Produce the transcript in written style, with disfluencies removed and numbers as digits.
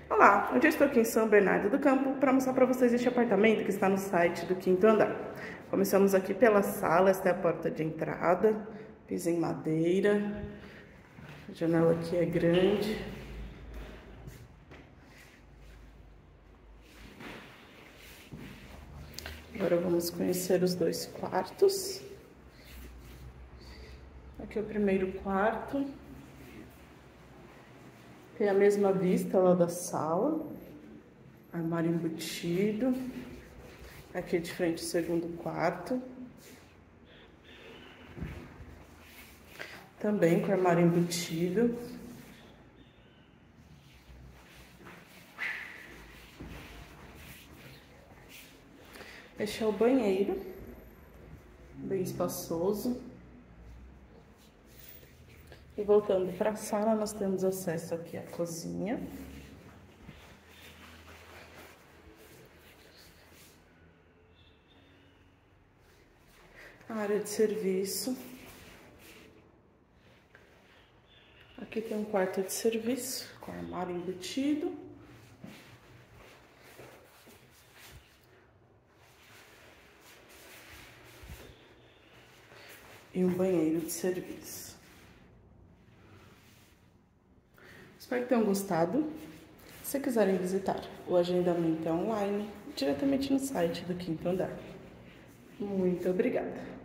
Olá, hoje eu estou aqui em São Bernardo do Campo para mostrar para vocês este apartamento que está no site do 5º andar. Começamos aqui pela sala, esta é a porta de entrada, piso em madeira, a janela aqui é grande. Agora vamos conhecer os dois quartos. Aqui é o primeiro quarto. Tem a mesma vista lá da sala. Armário embutido. Aqui de frente o segundo quarto. Também com armário embutido. Este é o banheiro, bem espaçoso. E voltando para a sala, nós temos acesso aqui à cozinha. A área de serviço. Aqui tem um quarto de serviço com armário embutido. E um banheiro de serviço. Espero que tenham gostado. Se quiserem visitar, o agendamento é online, diretamente no site do 5º andar. Muito obrigada!